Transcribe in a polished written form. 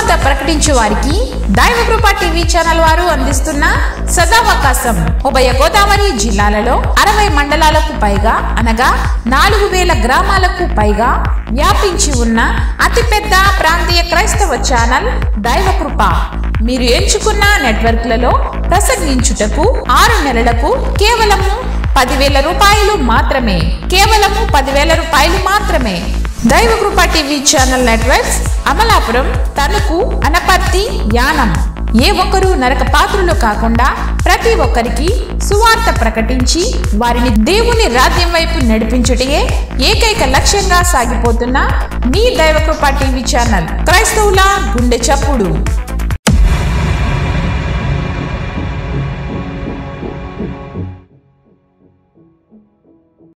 సువార్త ప్రకటించే వారికి దైవకృప టీవీ ఛానల్ వారు అందిస్తున్న సదావకాశం. ఉభయ గోదావరి జిల్లాలలో 60 మండలాలకు పైగా అనగా 4000 గ్రామాలకు పైగా వ్యాపించి ఉన్న అతిపెద్ద ప్రాంతీయ క్రైస్తవ ఛానల్ దైవకృప. మీరు ఎంచుకున్న నెట్వర్క్లలో ప్రసంగించుటకు 6 నెలలకు కేవలము 10,000 రూపాయలు మాత్రమే. కేవలము 10,000 రూపాయలు మాత్రమే. Daivakrupa TV channel networks Amalapuram, Tanuku, Anaparthi, Yanam. ఏ ఒక్కరూ నరక పాత్రులు కాకుండా ప్రతి ఒక్కరికి సువార్త ప్రకటించి వారిని దేవుని రాజ్యం వైపు నడిపించుటయే ఏకైక లక్ష్యంగా సాగిపోతున్న మీ దైవకృప టీవీ ఛానల్. క్రైస్తవుల గుండె చప్పుడు.